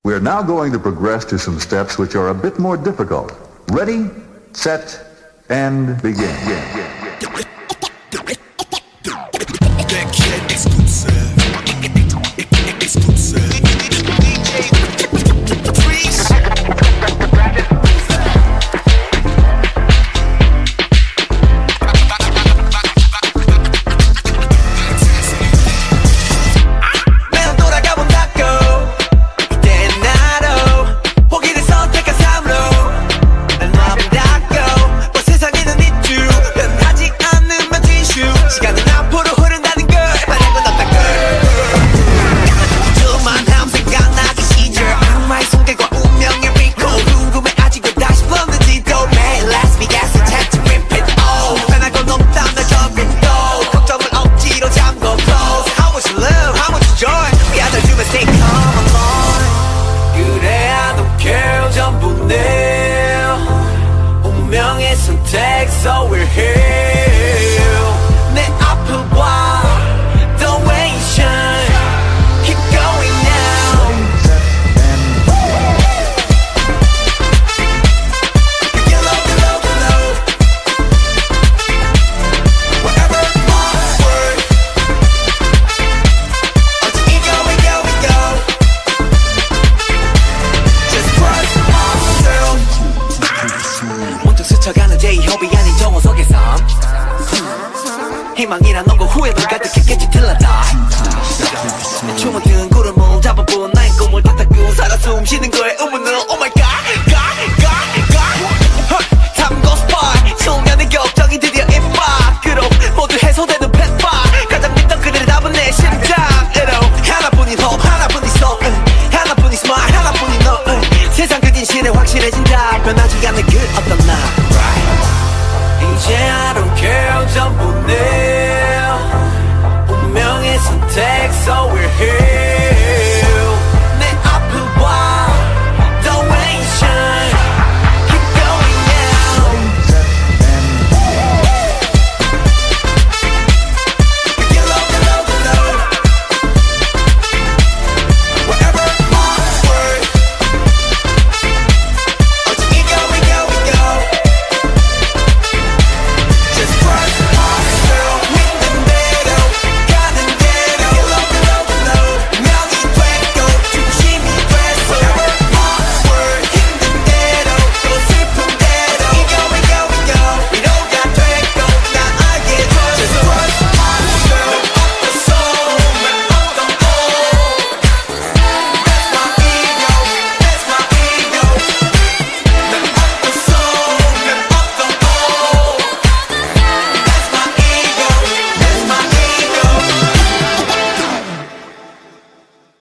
We are now going to progress to some steps which are a bit more difficult. Ready, set, and begin. So we're here. 내 앞을 봐. The way you shine. Keep going now. Below, below, below. Wherever forward. Until we go, we go, we go. Just trust ourselves. 문득 스쳐가는 제2호비 아닌 정호 속에서 희망이란 없고 후회도 가득했겠지 till I die 춤은 든 구름